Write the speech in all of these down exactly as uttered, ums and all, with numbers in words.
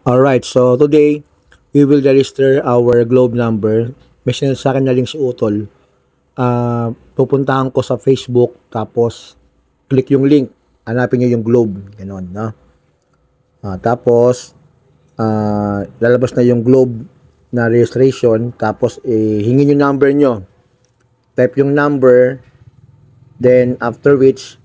Alright, so today, we will register our globe number. May sinend sa akin na link si Utol. Ah, pupuntahan ko sa Facebook, tapos click yung link. Hanapin nyo yung globe. Ganon, no? Ah, tapos, ah, lalabas na yung globe na registration. Tapos, eh, hingin yung number nyo. Type yung number. Then, after which,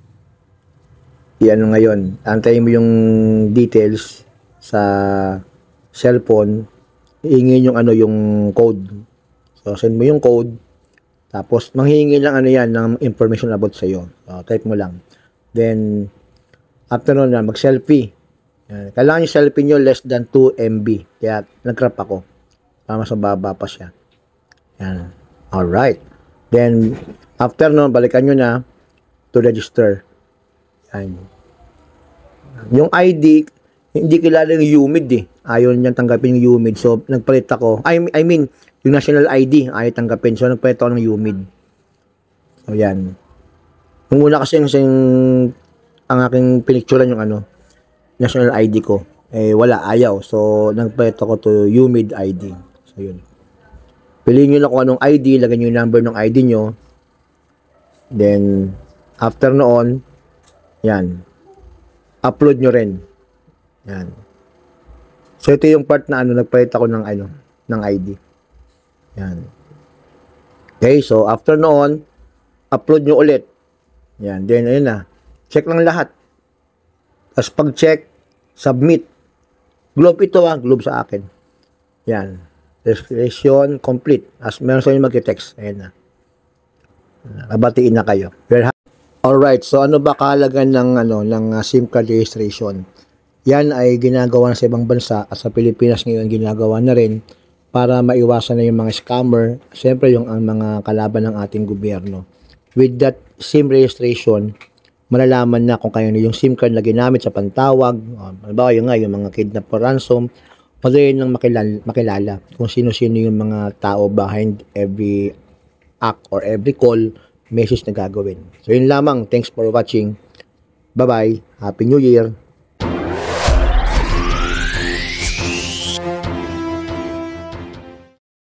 i-ano ngayon, antayin mo yung details sa cellphone, hihingin yung ano yung code. So send mo yung code, tapos manghihingi lang ano yan ng information about sa iyo. So, type mo lang. Then after nun na mag-selfie. Yan. Kailangan yung selfie nyo less than two megabytes. Kaya nag-crop ako. Para mas mababa pa siya. Yan. Alright. Then after nun, balikan nyo na to register. Yan. Yung I D, hindi kilala yung humid eh. Ayaw niyang tanggapin yung humid. So, nagpalit ako. I, I mean, yung national I D, ayaw tanggapin. So, nagpalit ako ng humid. So, yan. Nung una kasi yung, yung ang aking pinicturan yung ano, national I D ko. Eh, wala, ayaw. So, nagpalit ako to humid I D. So, yun. Piliin nyo lang kung anong I D, lagyan nyo yung number ng I D nyo. Then, after noon, yan. Upload nyo rin. Yan. So, ito yung part na ano, nagpalit ako ng ano, ng I D. Yan. Okay, so after noon, upload nyo ulit. Yan, then ayun na. Check lang lahat. Tapos pag-check, submit. Globe ito ah, globe sa akin. Yan. Registration complete. As meron sa inyo mag-text. Ayan na. Babatiin na kayo. Alright, so ano ba kahalagan ng ano ng uh, SIM card registration? Yan ay ginagawa na sa ibang bansa at sa Pilipinas ngayon ginagawa na rin para maiwasan na yung mga scammer, siyempre yung ang mga kalaban ng ating gobyerno. With that SIM registration, malalaman na kung kaya yung SIM card na ginamit sa pantawag, halimbawa yung nga yung mga kidnap or ransom, madali nang makilala, makilala kung sino-sino yung mga tao behind every act or every call, message na gagawin. So yun lamang. Thanks for watching. Bye-bye. Happy New Year.